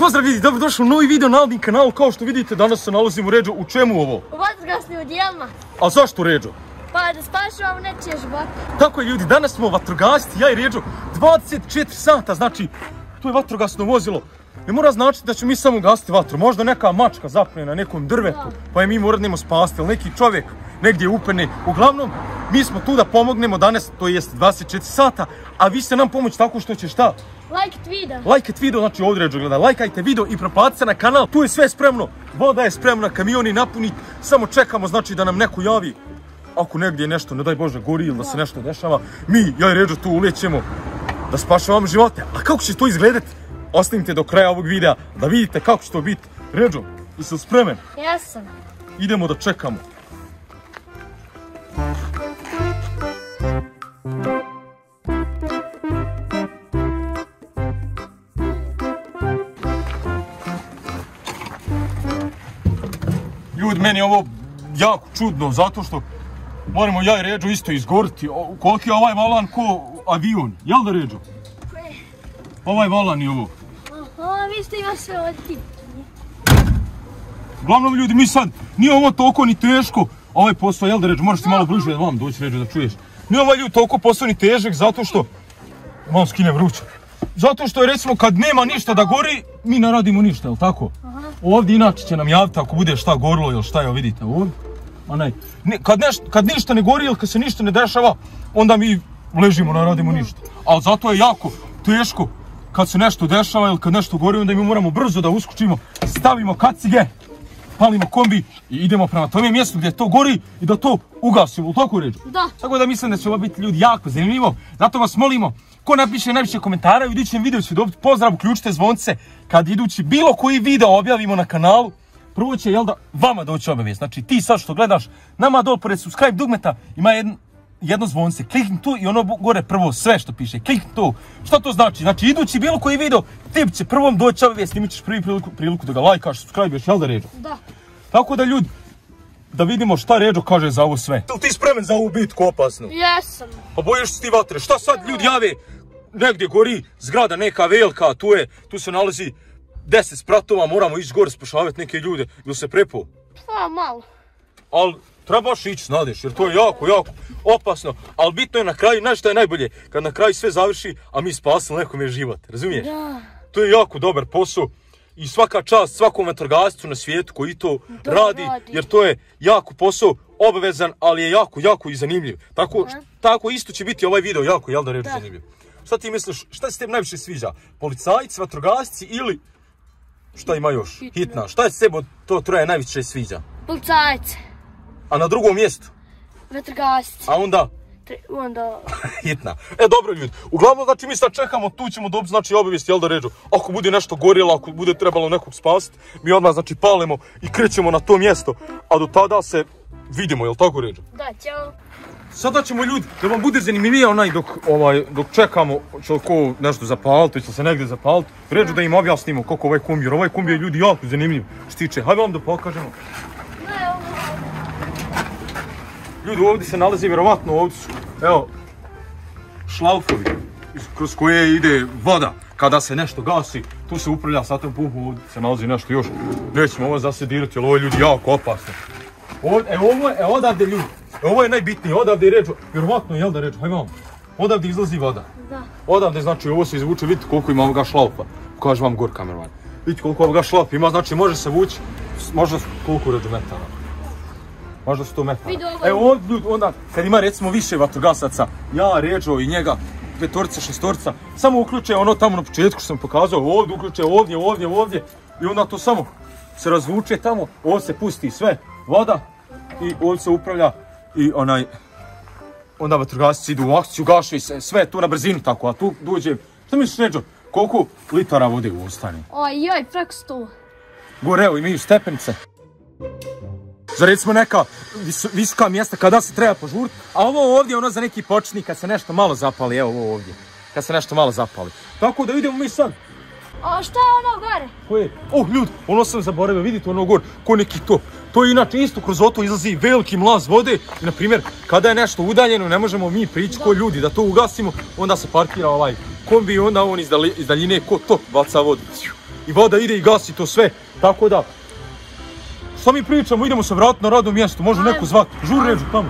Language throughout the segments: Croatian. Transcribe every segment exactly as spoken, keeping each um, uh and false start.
Pozdrav ljudi, dobrodošli u novi video na Aldin kanalu. Kao što vidite, danas se nalazimo u Ređu. U čemu ovo? U vatrogasnim odjelima. A zašto Ređu? Pa da spašavamo nečije živote. Tako je ljudi, danas smo vatrogasci, ja i Ređu, dvadeset četiri sata, znači to je vatrogasno vozilo. Ne mora značiti da ćemo mi samo gasiti vatru, možda neka mačka zapne na nekom drvetu, pa je mi moradnemo spasti, ili neki čovjek negdje upene. Uglavnom, mi smo tu da pomognemo danas, to jest dvadeset četiri sata, a vi ste nam pomoći tako što će šta? Lajkit video. Lajkajte video, znači ovdje Ređu gleda, lajkajte video i proplatite se na kanal, tu je sve spremno, voda je spremna, kamioni napuniti, samo čekamo znači da nam neko javi. Ako negdje nešto, ne daj Bože, gori ili da se nešto dešava, mi, ja i Ređu tu ulećemo da spašavamo živote. A kako će to izgledati? Ostanite do kraja ovog videa da vidite kako će to biti. Ređo, jesi li spremen? Jesam. Idemo da čekamo. Ljudi, meni je ovo jako čudno, zato što moramo ja i Ređo isto izgoriti. Koliki je ovaj volan ko avion, jel da Ređo? Ovaj volan je ovo. Aha, vi ste ima sve odti. Uglavnom ljudi, mi sad, nije ovo toliko ni teško, ovaj posao, jel da Ređo, moraš ti malo bliže vam doći Ređo da čuješ. Nije ovaj ljudi toliko posao ni težak, zato što, malo skinem vruće. Zato što je recimo kad nema ništa da gori, mi ne radimo ništa, jel tako? Aha. Ovdje inače će nam javiti ako bude šta gorilo ili šta, evo vidite ovdje. Onaj, ne, kad, neš, kad ništa ne gori ili kad se ništa ne dešava, onda mi ležimo, ne radimo ništa. Ali zato je jako teško kad se nešto dešava ili kad nešto gori, onda mi moramo brzo da uskočimo, stavimo kacige, palimo kombi i idemo prema tome mjestu gdje to gori i da to ugasimo, u toku Ređu? Da. Tako da mislim da će ovo biti ljudi jako zanimljivo, zato vas molimo, ko napiše najviše komentara, u idućem videu će dobiti pozdrav, uključite zvonce, kad idući bilo koji video objavimo na kanalu, prvo će, jel da, vama doći obavijest. Znači ti sad što gledaš, nama dol pored subscribe dugmeta ima jedno, jedno zvonce, klikni tu i ono gore prvo sve što piše, klikni tu. Šta to znači? Znači idući bilo koji video, tip će prvom doći obavijest, imat ćeš prvi priliku, priliku da ga lajkaš, subscribe-eš, jel da Ređo? Da. Tako da ljudi, da vidimo šta Ređo kaže za ovo sve. Jel ti spremen za ovu bitku opasnu? Jesam. Pa bojiš se ti vatre, šta sad ljudi jave? Negdje gori zgrada neka velika, tu je, tu se nalazi deset spratova, moramo ići gore spašavati neke ljude, ili se prepo? Pa malo. Ali trebaš ići, znadeš, jer to je jako, jako opasno. Ali bitno je na kraju, znaš šta je najbolje? Kad na kraju sve završi, a mi spasili nekome život, razumiješ? Da. To je jako dobar posao i svaka čast svakom vatrogascu na svijetu koji to Da, radi, radi, jer to je jako posao, obavezan, ali je jako, jako i zanimljiv. Tako, tako isto će biti ovaj video jako, jel da Ređo, zanimljiv? Šta ti misliš, šta se tebi najviše sviđa? Policajci, vatrogasci ili šta ima još? Hitna. Hitna. Šta je se tebi to troje najviše sviđa? Policajci. A na drugom mjestu? Vatrogasci. A onda? Onda... Hitna. E dobro ljudi, uglavnom znači mi sad čekamo, tu ćemo dobiti znači obavijest, jel da Ređo? Ako bude nešto gorilo, ako bude trebalo nekog spasiti, mi odmah znači palimo i krećemo na to mjesto. A do tada se vidimo, jel tako Ređo? Da, ćao. Sada ćemo ljudi, da vam bude zanimljivije onaj dok, ovaj, dok čekamo, će li ko nešto zapaliti, će se negdje zapaliti, Ređo da im objasnimo koliko ovaj kombi, jer ovaj kombi je ljudi jako zanimljiv što tiče. Hajde vam da pokažemo. Ljudi, ovdje se nalazi vjerovatno, ovdje su, evo, šlaufovi kroz koje ide voda. Kada se nešto gasi, tu se upravlja sa tom pumpom, ovdje se nalazi nešto još. Nećemo ovo zasedirati, jer ovo je ljudi jako opasno. Ovdje, evo ovo je, evo odavde ljudi, ovo je najbitnije, odavde je Ređo, vjerovatno jel da Ređo, hajde vam, odavde izlazi voda. Da. Odavde znači ovo se izvuče, vidite koliko ima ovoga šlaufa, kaže vam gor kamerman. Vidite koliko ovoga šlaufa ima, znači može se vući, možda koliko Ređo metara. Možda sto metara. Evo ovdje ljudi, onda kad ima recimo više vatrogasaca, ja, Ređo i njega, petorica, šestorica, samo uključe ono tamo na početku što sam pokazao, ovdje uključe, ovdje, ovdje, ovdje i onda to samo se razvuče tamo, ovdje se pusti sve, voda i ovdje se upravlja i onaj, onda vatrogasci idu u akciju, gaše se, sve tu na brzinu tako, a tu dođe, što misliš Ređo, koliko litara vode u ostane? Ojoj, preko sto. Gore, evo imaju stepenice. Za recimo neka vis, visoka mjesta kada se treba požuriti, a ovo ovdje ono za neki početnik kad se nešto malo zapali, evo ovo ovdje, kad se nešto malo zapali. Tako da idemo mi sad. A šta je ono gore? Koje? Oh ljudi, ono sam zaboravio, vidite ono gore, ko neki top. To je inače isto kroz oto izlazi veliki mlaz vode i na primjer kada je nešto udaljeno ne možemo mi prići ko ljudi da to ugasimo, onda se parkira ovaj kombi i onda on iz, dalj, iz daljine ko top baca vodu. i voda ide i gasi to sve. Tako da, šta mi pričamo, idemo se vratiti na radno mjesto, može neko zvati. Žur Ređo, tamo.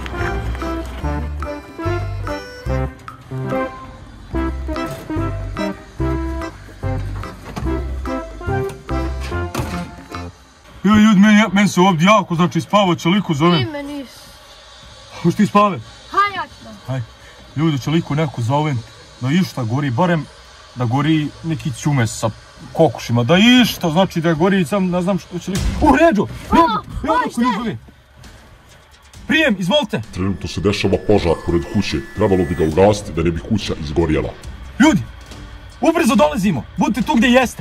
Joj, ljudi, meni, meni se ovdje jako, znači spava Čeliku zove. Ti me nis. Hoš ti spave? Haj, ja ću da. Haj, ljudi, Čeliku neko zove da išta gori, barem da gori neki ćumes sa kokošima, da išta, znači da gori, sam ne znam što će li... U, Ređo! Ređo! Evo neko ljudi zove. Prijem, izvolite! Trenutno se dešava požar pored kuće, trebalo bi ga ugasiti da ne bi kuća izgorjela. Ljudi, ubrzo dolazimo, budite tu gdje jeste.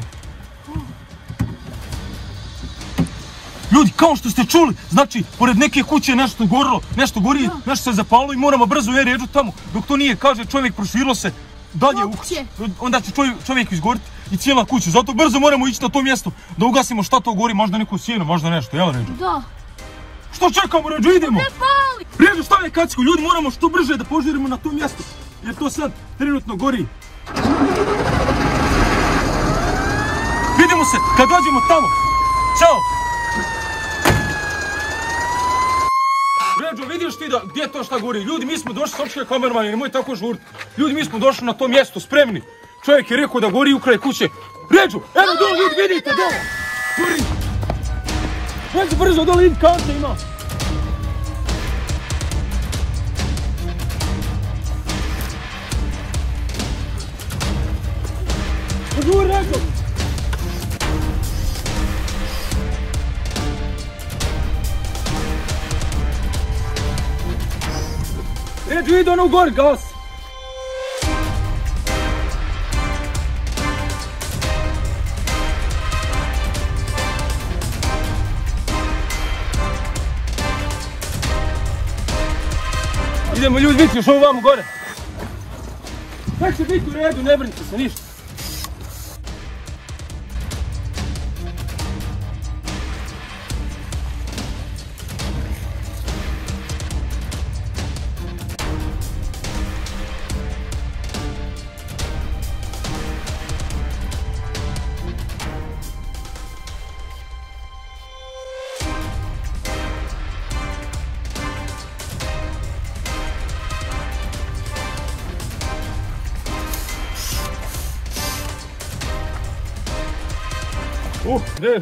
Ljudi, kao što ste čuli, znači, pored neke kuće je nešto gorilo, nešto gori, nešto se zapalo i moramo brzo je Ređu tamo. Dok to nije, kaže čovjek, proširilo se dalje u kuću. Onda će čovjek, čovjek izgoriti i cijela kuća. Zato brzo moramo ići na to mjesto da ugasimo šta to gori, možda neko sjeno, možda nešto, jel Ređu? Da. Što čekamo, Ređu, idemo! Ne pali! Ređu, stavi kacku, ljudi, moramo što brže da požurimo na to mjesto, jer to sad trenutno gori. Vidimo se kad dođemo tamo. Ćao! Ređo, vidiš ti da gdje to šta gori? Ljudi, mi smo došli, sopšte kamermani, nemoj tako žuriti. Ljudi, mi smo došli na to mjesto, spremni. Čovjek je rekao da gori ukraj kuće. Ređo, evo dole, ljudi, vidite, dole! Gori! Ređo, brzo dole, idi, kante ima! Žuri, Ređo! Ređo, ide ono gore, gas! Idemo ljudi, vidite još ovo vamo gore. Sve će biti u redu, ne brinite se ništa. Uh, gdje?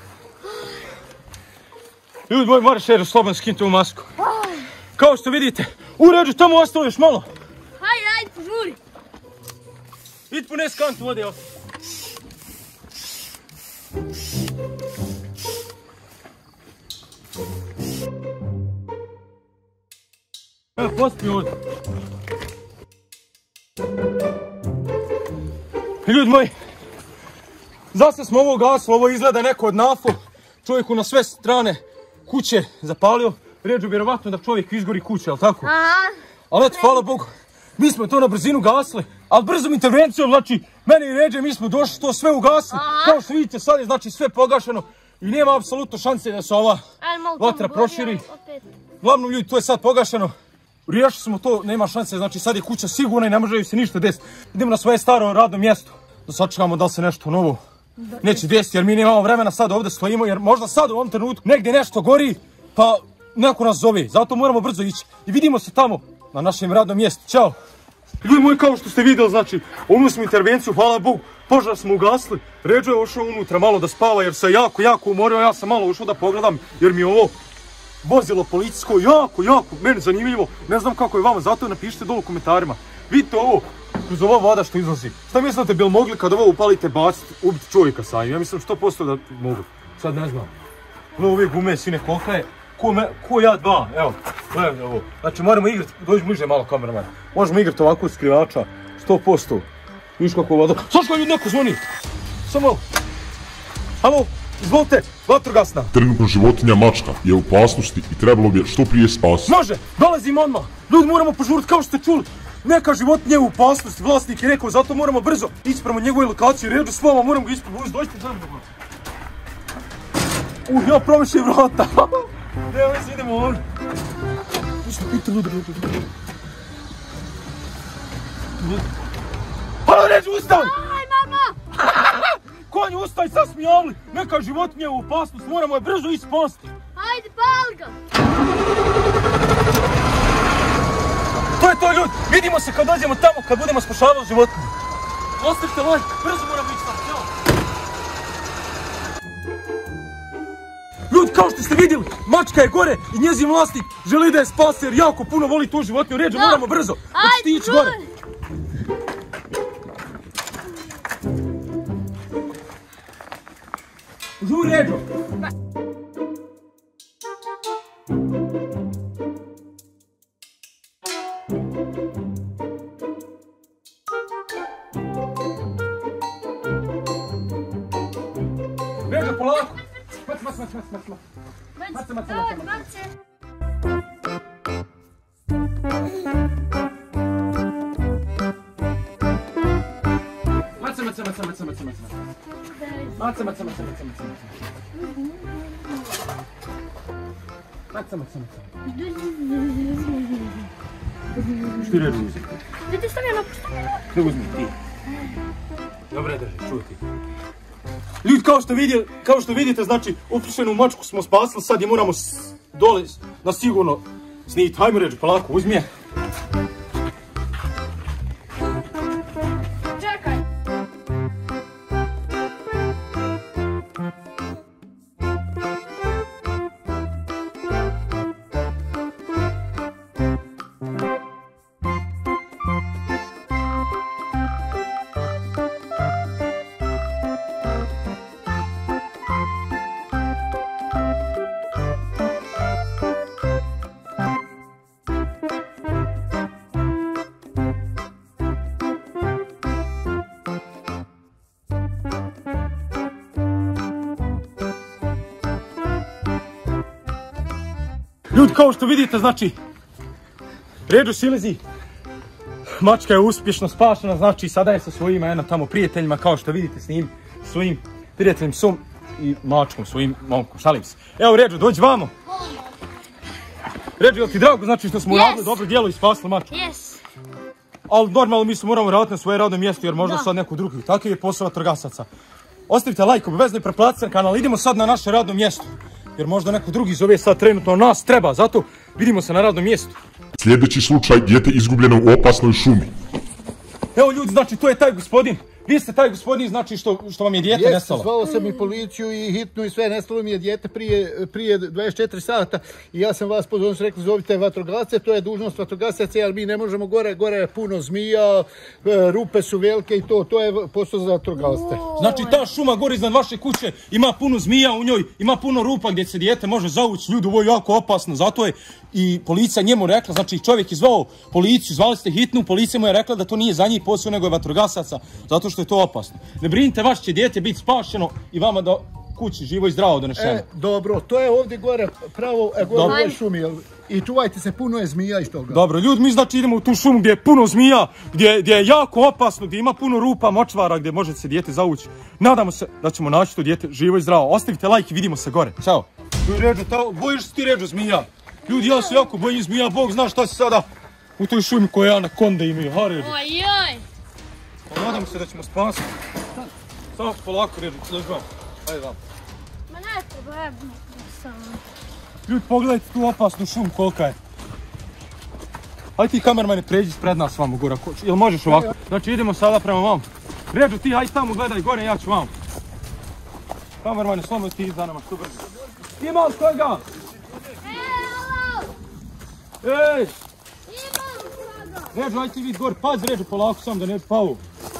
Ljudi moji, moraš Ređo slobodno skinuti ovu masku. Kao što vidite, u Ređu tamo ostalo još malo. Hajde, hajde, požuri. Idi pones kantu vode ovdje. Evo, pospi ovdje. Ljudi moji, zase smo ovo gasilo, ovo izgleda neko od nafo. Čovjeku na sve strane kuće zapalio. Ređu, vjerovatno da čovjek izgori kuće, ali tako? Aha. Ali eto, hvala Bogu, mi smo to na brzinu gasili, ali brzom intervencijom, znači, meni i Ređe, mi smo došli to sve ugasili. Kao što vidite, sad je znači sve pogašeno i nema apsolutno šanse da se ova vatra proširi. Glavno ljudi, to je sad pogašeno. Riješili smo to, nema šanse, znači sad je kuća sigurna i ne može se ništa desiti. Idemo na svoje staro radno mjesto, da sačekamo da li se nešto novo neće desiti, jer mi nemamo vremena sad ovdje stojimo, jer možda sad u ovom trenutku negdje nešto gori, pa neko nas zove, zato moramo brzo ići. I vidimo se tamo na našem radnom mjestu. Ćao! Ljudi moji, kao što ste vidjeli, znači, ovu smo intervenciju, hvala Bogu, požar smo ugasili. Ređo je ušao unutra malo da spava jer se jako, jako umorio, ja sam malo ušao da pogledam jer mi je ovo vozilo policijsko jako, jako, meni zanimljivo. Ne znam kako je vama, zato napišite dole u komentarima. Vidite ovo, kroz ova voda što izlazi. Šta mislite, bi li mogli kad ovo upalite baciti, ubiti čovjeka sa njim? Ja mislim sto posto da mogu. Sad ne znam. Ovo ove gume, sine, kolika je? Ko, me, ko ja dva, evo, gledajte ovo. Znači moramo igrati, dođi bliže malo kameraman. Možemo igrati ovako skrivača, sto posto. Viš kako voda. Slušaj, ljudi, neko zvoni. Samo. Halo, izvolite, vatrogasna. Trenutno životinja mačka je u opasnosti i trebalo bi je što prije spasiti. Može, dolazimo odmah. Ljudi, moramo požuriti, kao što ste čuli. Neka životinja je u opasnosti, vlasnik je rekao, zato moramo brzo ići prema njegovoj lokaciji. Ređu s vama, moramo ga ispred voziti, dođite za mnom. Uh, ja promišljam vrata. Evo, mi se idemo ovdje. Ušte, pita ljudi, ljudi, ljudi. Halo, Ređu, ustavi! Aj, mama! Ko konju, ustaj, sad smo javili. Neka životinja je u opasnost, moramo je brzo ispasti. Hajde, pali ga. To je to, ljudi. Vidimo se kad dođemo tamo, kad budemo spašavali životinje. Ostavite like, brzo moramo ići tamo. Ćao. Ljudi, kao što ste vidjeli, mačka je gore i njezin vlasnik želi da je spase jer jako puno voli tu životinju. Ređe, Da. moramo brzo. Hoćeš ti ići Ajde, gore? Žuri, Ređo. Ređo, polako. Mac, mac, mac, mac, mac, mac. Mac, mac, mac, Давай, mac. Максе. Maca, maca, maca, maca, maca, maca. Maca, maca, maca, maca, maca. Maca, maca, maca. Što ti reći uzeti? Да ти ставя на поставя. Ne uzmi, ti. Dobre, drži, čuti. Ljudi, kao što, vidje, kao što vidite, znači, upušenu mačku smo spasili, sad je moramo s, dole na sigurno snijeti. Hajmo, Ređe, polako, uzmi je. Čekaj. Ljudi, kao što vidite, znači, Ređo silezi, mačka je uspješno spašena, znači, sada je sa svojima, eno, tamo prijateljima, kao što vidite s njim, svojim prijateljem psom i mačkom, svojim momkom, šalim se. Evo, Ređo, dođi vamo. Ređo, jel ti drago, znači, što smo uradili Yes. dobro djelo i spasili mačku? Yes. Ali normalno mi se moramo raditi na svoje radno mjesto, jer možda Da. sad neko drugi. Takav je posao vatrogasaca. Ostavite like, obavezno i preplatite na kanal. Idemo sad na naše radno mjesto. Jer možda neko drugi zove sad trenutno nas treba. Zato vidimo se na radnom mjestu. Sljedeći slučaj, dijete izgubljeno u opasnoj šumi. Evo ljudi, znači to je taj gospodin. Vi ste taj gospodin, znači što, što vam je dijete Jeste, nestalo. zvao sam i policiju i hitnu i sve, nestalo mi je dijete prije, prije dvadeset četiri sata i ja sam vas pozvao, su rekli zovite vatrogasce, to je dužnost vatrogasaca, ali mi ne možemo gore, gore je puno zmija, e, rupe su velike i to, to je posao za vatrogasce. Znači ta šuma gore iznad vaše kuće ima puno zmija u njoj, ima puno rupa gdje se dijete može zavući. Ljudi, ovo je jako opasno, zato je i policija njemu rekla, znači čovjek je zvao policiju, zvali ste hitnu, policija mu je rekla da to nije za njih posao nego je vatrogasaca, zato što je to opasno. Ne brinite, vaš će dijete biti spašeno i vama do kući živo i zdravo donešeno. E, dobro, to je ovdje gore, pravo, e, gore Dobro. u ovoj šumi, jel? I čuvajte se, puno je zmija iz toga. Dobro, ljudi, mi znači idemo u tu šumu gdje je puno zmija, gdje, gdje je jako opasno, gdje ima puno rupa, močvara, gdje može se dijete zavući. Nadamo se da ćemo naći to dijete živo i zdravo. Ostavite like i vidimo se gore. Ćao. Ređo, ta, bojiš se ti, Ređo, zmija? Ljudi, ja se jako bojim zmija, Bog zna šta se sada u toj šumi koja anakonda imaju. Ha, Ređo. Oj-oj. Nadamo se da ćemo spasiti. Samo polako, Ređo, dođi vam. Ajde vam. Ma ne treba, evo sam. Ljudi, pogledajte tu opasnu šumu kolika je. Hajde ti kamermane pređi spred nas vamo gore. Jel možeš ovako? Znači idemo sada prema vam. Ređo, ti hajde tamo gledaj gore, ja ću vam. Kamermane, slomaj ti za nama, što brzo. Ima li koga? Ej! Ređo, hajde ti vid gore, pazi Ređo polako sam da ne bi pao.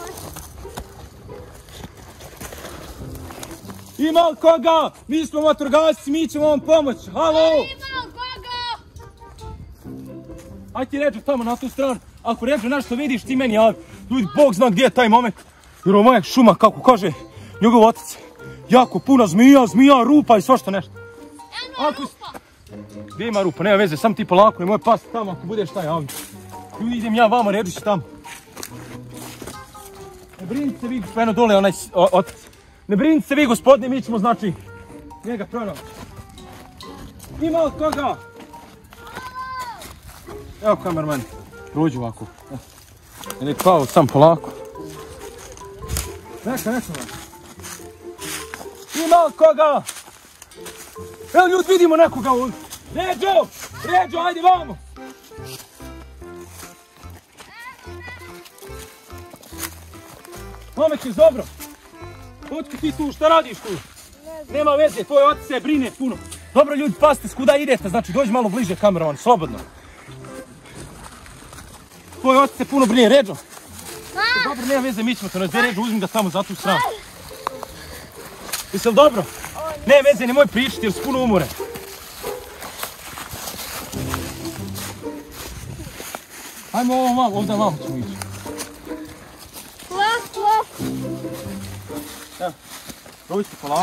Ima li koga? Mi smo vatrogasci, mi ćemo vam pomoći. Halo! Ima koga? Ajde ti Ređo tamo na tu stranu. Ako Ređo nešto vidiš, ti meni javi. Ljudi, Bog zna gdje je taj moment. Jer ovo je šuma, kako kaže njegov otac. Jako puno zmija, zmija, rupa i svašta nešto. Eno Ako... rupa. Gdje ima rupa, nema veze, sam ti polako, nemoj pasti tamo ako budeš taj javi. Ljudi, idem ja vama, Ređo će tamo. Ne brinite se vi, eno dole onaj o, otac. Ne brinite se vi, gospodine, mi ćemo znači njega pronaći. Ima od koga? Evo kamerman, prođi ovako. Ne pao sam polako. Neka, neka vam. ima koga? Evo ljudi, vidimo nekoga ovdje. Ređo, Ređo, ajde vamo. Momeci, dobro. Otko ti tu, šta radiš tu? Nema veze, tvoj otac se brine puno. Dobro ljudi, pazite skuda idete, znači dođi malo bliže kameraman, slobodno. Tvoj otac se puno brine, Ređo. Dobro, nema veze, mi ćemo te nazve, Ređo, uzmi ga tamo za tu stranu. Jesi li dobro? Nema veze, nemoj pričati jer si puno umoren. Ajmo ovo malo, ovdje malo ćemo ići. Lako, lako. Evo, probajte polako.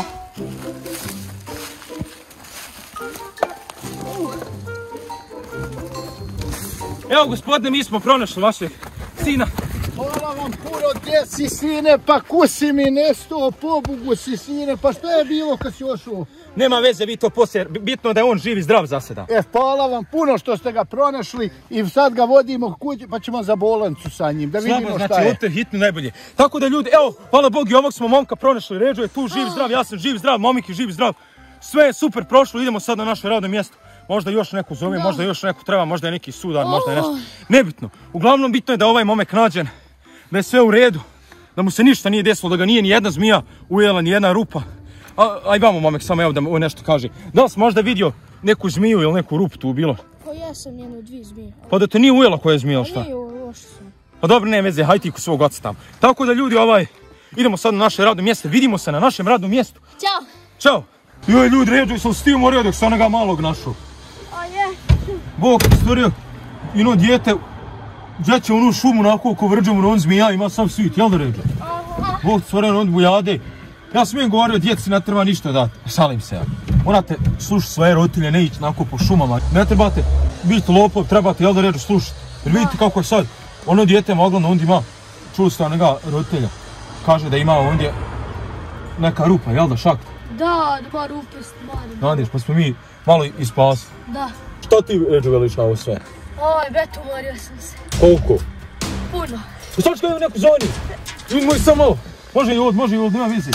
Evo gospodine, mi smo pronašli vašeg sina. Hvala vam puno, gdje si sine, pa kusi mi nesto, pobugu si sine, pa što je bilo kad si ošao? Nema veze, vi to poslije, bitno da je on živ i zdrav za sada. E, hvala vam puno što ste ga pronašli i sad ga vodimo kući pa ćemo za bolnicu sa njim, da vidimo Slabo, šta znači, je. znači, hitno najbolje. Tako da ljudi, evo, hvala Bogu, i ovog smo momka pronašli, Ređo je tu živ, zdrav, ja sam živ, zdrav, momik je živ, zdrav. Sve je super prošlo, idemo sad na naše radno mjesto. Možda još neko zove, možda još neko treba, možda je neki sudan, možda je nešto. Nebitno. Uglavnom, bitno je da ovaj momek nađen, da je sve u redu, da mu se ništa nije desilo, da ga nije ni jedna zmija ujela, ni jedna rupa. A, aj vamo momek, samo evo da mu nešto kaže. Da li si možda vidio neku zmiju ili neku rupu tu bilo? Pa ja sam jedno dvije zmije. Pa da te nije ujela koja je zmija, šta? Nije, loše sam. Pa dobro, ne veze, hajde ti kod svog oca tamo. Tako da ljudi, ovaj, idemo sad na naše radno mjesto, vidimo se na našem radnom mjestu. Ćao. Ćao. Joj ljudi, Ređo, sam stio morio dok sam onoga malog našao. A je. Bog ti stvorio, ino dijete, džeće onu šumu onako ko vrđom on zmija, ima sam svit, jel da Ređo? Aha. Bog ti stvorio on bujade. Ja smijem govorio, djeci ne treba ništa dati, šalim se ja. Morate slušati svoje roditelje, ne ići onako po šumama. Ne trebate biti lopov, trebate, jel da Ređo, slušati. Jer vidite kako je sad, ono dijete moglo na ondje ima, čuli ste onoga roditelja, kaže da ima ondje neka rupa, jel da, šakt? Da, dva rupe stvari. Nadiš, pa smo mi malo ispasili. Da. Šta ti, Ređo, veliš ovo sve? Oj, bet, umorio sam se. Koliko? Puno. Sad ću neku zoni. Ljudi moji, samo malo. Može i ovdje, može i ovdje, nema vizi.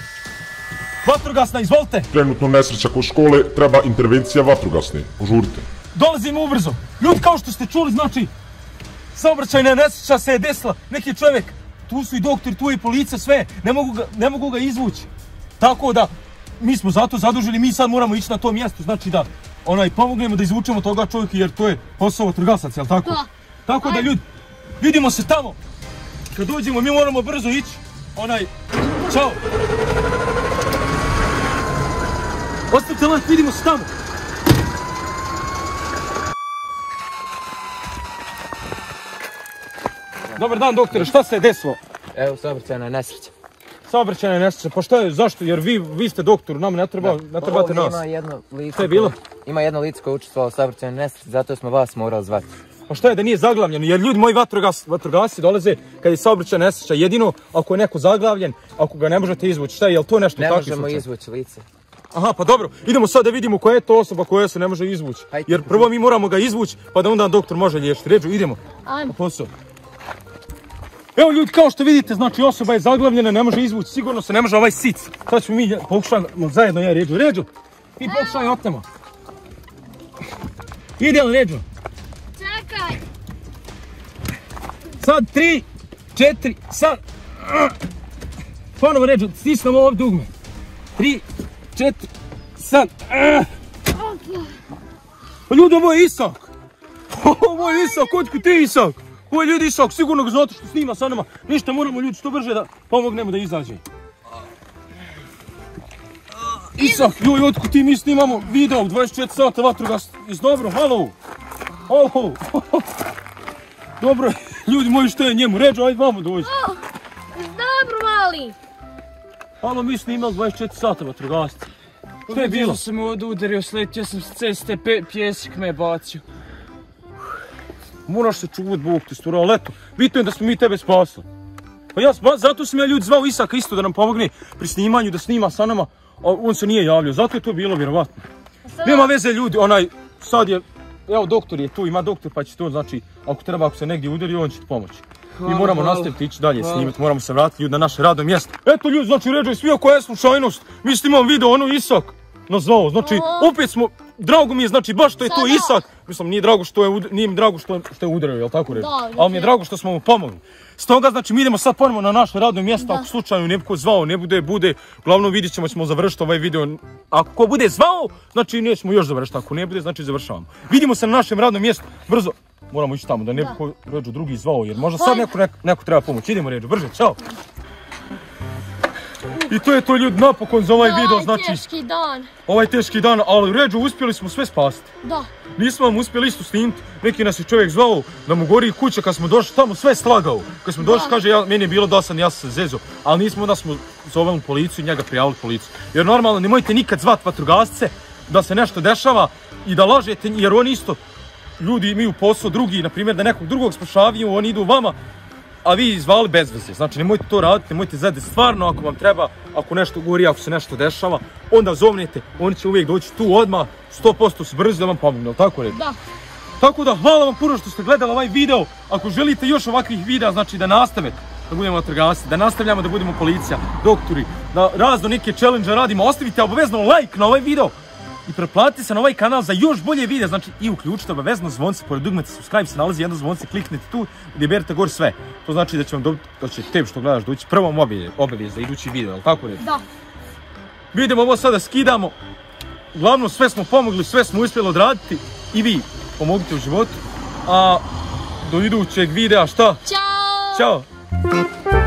Vatrogasna, izvolite. Trenutno nesreća kod škole, treba intervencija vatrogasne. Požurite. Dolazimo ubrzo. Ljudi, kao što ste čuli, znači, saobraćajna nesreća se je desila. Neki čovjek, tu su i doktor, tu je i policija, sve. Ne mogu ga, ne mogu ga izvući. Tako da, mi smo zato zadužili, mi sad moramo ići na to mjesto, znači da onaj, pomognemo da izvučemo toga čovjeka, jer to je posao vatrogasaca, jel tako? Da. Tako da, ljudi, vidimo se tamo. Kad dođemo, mi moramo brzo ići. Onaj, čao. Ostavite like, vidimo se tamo. Dobar dan, doktore, šta se je desilo? Evo, saobraćajna nesreća. Saobraćajna nesreća, pa šta je, zašto? Jer vi, vi ste doktor, nam ne, treba, ne trebate nas. Ima jedno lice, Šta je bilo? Ima jedno lice koje je učestvovalo u saobraćajnoj nesreći, zato smo vas morali zvati. Pa šta je da nije zaglavljen? Jer ljudi moji vatrogas, vatrogasci dolaze kad je saobraćajna nesreća, jedino ako je neko zaglavljen, ako ga ne možete izvući. Šta je, jel to nešto Ne takvi možemo slučaj? izvući lice. Aha, pa dobro, idemo sad da vidimo koja je to osoba koja se ne može izvući. Hajde. Jer prvo mi moramo ga izvući, pa da onda doktor može liječiti. Ređo, idemo. Ajmo. Po posao. Evo ljudi, kao što vidite, znači osoba je zaglavljena, ne može izvući, sigurno se ne može ovaj sic. Sad ćemo mi pokušati zajedno ja Ređo. Ređo, ti pokušaj otnemo. Ide li Ređo? Čekaj. Sad tri, četiri, sad. Ponovo Ređo, stisnemo ovdje dugme. Tri, četiri, sad. Pa ljudi, ovo je Isak. Ovo je Isak, kod ti Isak. Ovo je ljudi Isak, sigurno ga znate što snima sa nama. Ništa, moramo ljudi što brže da pomognemo da izađe. Isak, joj, otkud ti mi snimamo video, dvadeset četiri sata vatrogas. Jes dobro, halo. Halo. Dobro, ljudi moji, što je njemu? Ređo, ajde vamo dođi. Dobro, mali. Halo, mi snimali dvadeset četiri sata vatrogasci. Što je bilo? Ja sam ovdje udario, sletio sam s ceste, pe, pjesik me je bacio. Moraš se čuvat, Bog ti stvorao, ali eto, bitno je da smo mi tebe spasili. Pa ja, zato sam ja ljudi zvao Isaka isto da nam pomogne pri snimanju, da snima sa nama, a on se nije javljao, zato je to bilo vjerovatno. Nema veze ljudi, onaj, sad je, evo doktor je tu, ima doktor pa će to, znači, ako treba, ako se negdje udari, on će ti pomoći. I moramo nastaviti ići dalje snimati, moramo se vratiti ljudi na naše radno mjesto. Eto ljudi, znači ređaj svi oko je slučajnost. Mi snimamo video, ono Isak nas zvao, znači opet smo, drago mi je, znači baš što je to Isak. Mislim, nije drago što je, nije mi drago što je, što je udario, jel tako reći? Ali mi je drago što smo mu pomogli. Stoga, znači, mi idemo sad ponovno na naše radno mjesto, ako slučajno neko zvao, ne bude, bude, uglavnom vidjet ćemo, ćemo završiti ovaj video. Ako ko bude zvao, znači nećemo još završiti, ako ne bude, znači završavamo. Vidimo se na našem radnom mjestu, brzo, moramo ići tamo, da ne bi ko Ređu drugi zvao, jer možda sad neko, neko, neko treba pomoći. Idemo Ređu, brže, čao! I to je to ljudi napokon za ovaj video, znači... Ovaj teški dan. Ovaj teški dan, ali Ređu, uspjeli smo sve spasiti. Da. Nismo vam uspjeli isto snimiti, neki nas je čovjek zvao da mu gori kuća, kad smo došli tamo sve slagao. Kad smo došli, kaže, ja, meni je bilo dosadno, ja sam se zezao, ali nismo, da smo zoveli policiju i njega prijavili policiju. Jer normalno, nemojte nikad zvat vatrogasce da se nešto dešava i da lažete, jer oni isto, ljudi imaju posao drugi, na primjer da nekog drugog spašavaju, oni idu vama, a vi izvali bez veze. Znači, nemojte to raditi, nemojte zade stvarno, ako vam treba, ako nešto gori, ako se nešto dešava, onda zovnete, oni će uvijek doći tu odmah, sto posto se brzo da vam pomogne, ali tako reći? Da. Tako da, hvala vam puno što ste gledali ovaj video. Ako želite još ovakvih videa, znači da nastavite da budemo vatrogasci, da nastavljamo da budemo policija, doktori, da razno neke challenge radimo, ostavite obavezno like na ovaj video i pretplatite se na ovaj kanal za još bolje videa, znači i uključite obavezno zvonce, pored dugmeta subscribe se nalazi jedno zvonce, kliknite tu gdje berete gore sve. To znači da će vam dobiti, da će tebi što gledaš doći prvom obavijest za idući video, ali tako reći? Da. Vidimo ovo sada, skidamo. Uglavnom sve smo pomogli, sve smo uspjeli odraditi i vi pomogite u životu. A do idućeg videa šta? Ćao! Ćao!